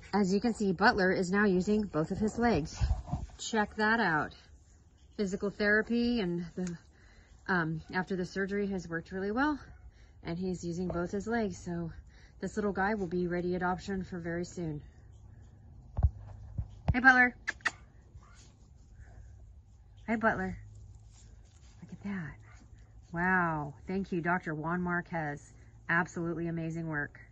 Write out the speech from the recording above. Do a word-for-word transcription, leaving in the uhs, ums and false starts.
As you can see, Butler is now using both of his legs. Check that out. Physical therapy and the um, after the surgery has worked really well, and he's using both his legs. So this little guy will be ready adoption for very soon. Hey, Butler. Hey, Butler. Look at that. Wow. Thank you, Doctor Juan Marquez. Absolutely amazing work.